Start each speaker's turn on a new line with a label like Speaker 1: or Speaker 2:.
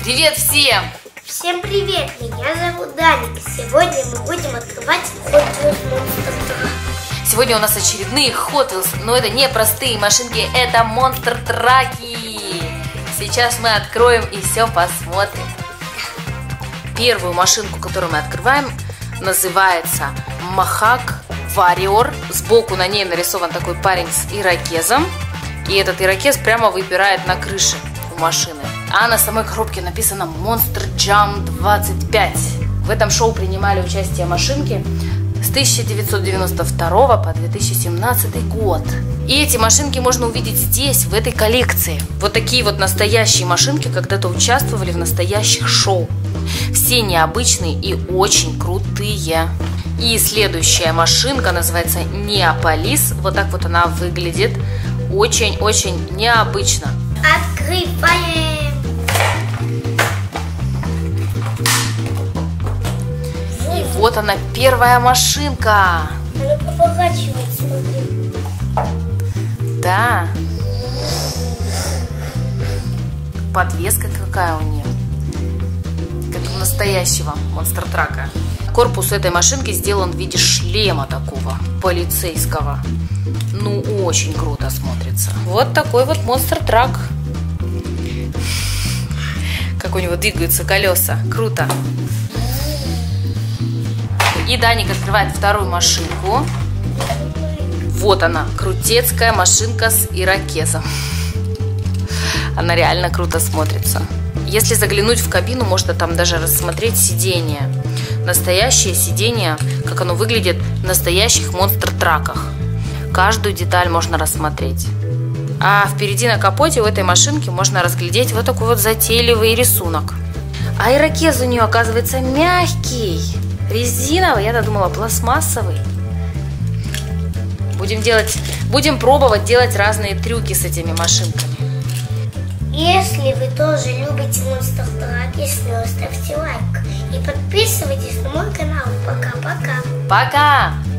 Speaker 1: Привет всем!
Speaker 2: Всем привет! Меня зовут Даник. Сегодня мы будем открывать Hot Wheels Monster Truck.
Speaker 1: Сегодня у нас очередные Hot Wheels, но это не простые машинки, это Monster Truck'и. Сейчас мы откроем и все посмотрим. Первую машинку, которую мы открываем, называется Mohawk Warrior. Сбоку на ней нарисован такой парень с ирокезом. И этот ирокез прямо выпирает на крыше у машины. А на самой коробке написано Monster Jam 25. В этом шоу принимали участие машинки с 1992 по 2017 год. И эти машинки можно увидеть здесь, в этой коллекции. Вот такие вот настоящие машинки когда-то участвовали в настоящих шоу. Все необычные и очень крутые. И следующая машинка называется Неаполис. Вот так вот она выглядит. Очень-очень необычно.
Speaker 2: Открываем!
Speaker 1: И вот она, первая машинка.
Speaker 2: Она поворачивается, смотри.
Speaker 1: Да. Подвеска какая у нее. Как у настоящего монстр-трака. Корпус этой машинки сделан в виде шлема такого, полицейского. Ну, очень круто смотрится. Вот такой вот монстр-трак. Как у него двигаются колеса. Круто. И Даник открывает вторую машинку. Вот она, крутецкая машинка с ирокезом. Она реально круто смотрится. Если заглянуть в кабину, можно там даже рассмотреть сиденье. Настоящее сиденье, как оно выглядит в настоящих монстр-траках. Каждую деталь можно рассмотреть. А впереди на капоте у этой машинки можно разглядеть вот такой вот затейливый рисунок. А ирокез у нее, оказывается, мягкий. Резиновый, я-то думала пластмассовый. Будем пробовать делать разные трюки с этими машинками.
Speaker 2: Если вы тоже любите Monster Truck, ставьте лайк и подписывайтесь на мой канал. Пока-пока.
Speaker 1: Пока!